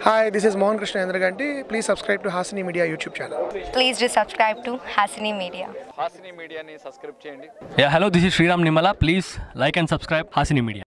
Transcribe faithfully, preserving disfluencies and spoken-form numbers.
Hi, this is Mohan Krishna Endraganti. Please subscribe to Hasini Media YouTube channel. Please do subscribe to Hasini Media. Hasini Media ni subscribe cheyandi. Yeah, hello, this is Sriram Nimala. Please like and subscribe Hasini Media.